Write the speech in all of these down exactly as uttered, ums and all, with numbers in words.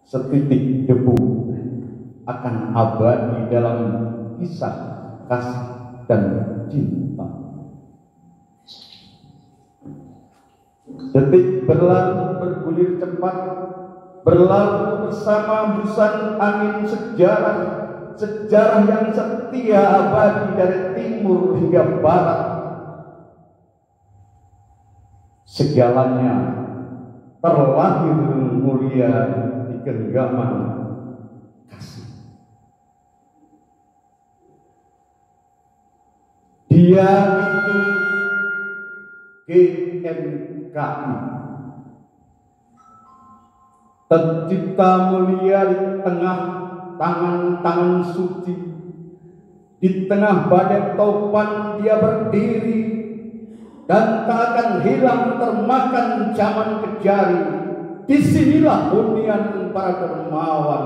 setitik debu akan abadi dalam kisah kasih dan cinta. Detik berlalu bergulir cepat, berlalu bersama hembusan angin sejarah, sejarah yang setia abadi dari timur hingga barat. Segalanya terlahir mulia di genggaman kasih. Dia itu G M K I, tercipta mulia di tengah tangan-tangan suci. Di tengah badai topan dia berdiri dan tak akan hilang termakan zaman kejari. Disinilah hunian para dermawan,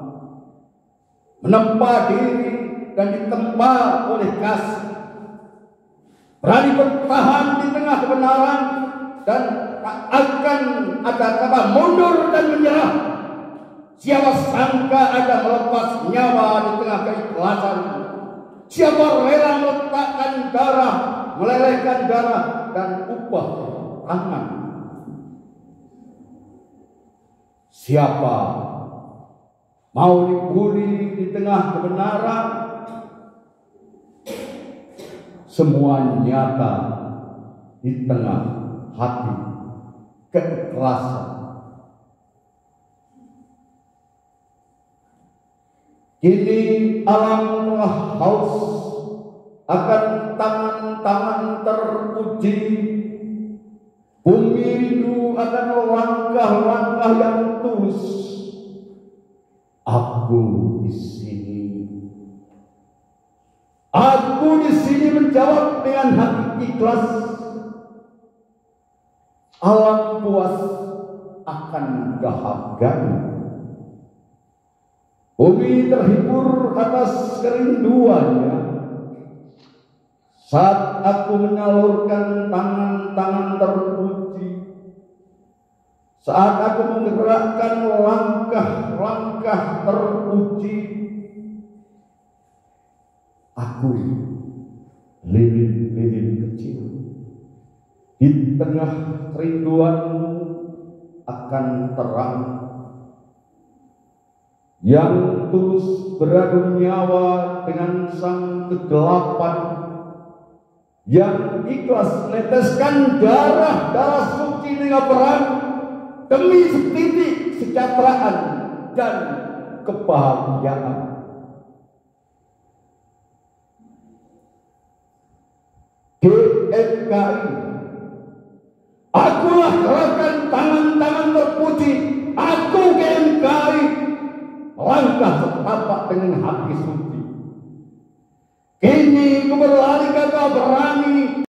menempa diri dan ditempa oleh kasih, berani bertahan di tengah kebenaran dan tak akan ada kata mundur dan menyerah. Siapa sangka ada melepas nyawa di tengah keikhlasan. Siapa rela meletakkan darah, melelehkan darah dan upah tangan. Siapa mau dibuli di tengah kebenaran. Semua nyata di tengah hati keikhlasan. Kini alam telah haus akan tangan-tangan teruji. Bumi rindu akan langkah-langkah yang tulus. Aku di sini. Aku di sini menjawab dengan hati ikhlas. Alam puas akan dahaga. Bumi terhibur atas kerinduannya. Saat aku menyalurkan tangan-tangan terpuji, saat aku menggerakkan langkah-langkah terpuji, aku lilin-lilin kecil di tengah kerinduanmu akan terang, yang tulus beradu nyawa dengan sang kegelapan, yang ikhlas meneteskan darah darah suci dengan perang demi setitik kesejahteraan dan kebahagiaan. G M K I, akulah gerakan tangan-tangan terpuji. Aku G M K I, langkah setapak dengan hati suci. Kini ku berlari kagak berani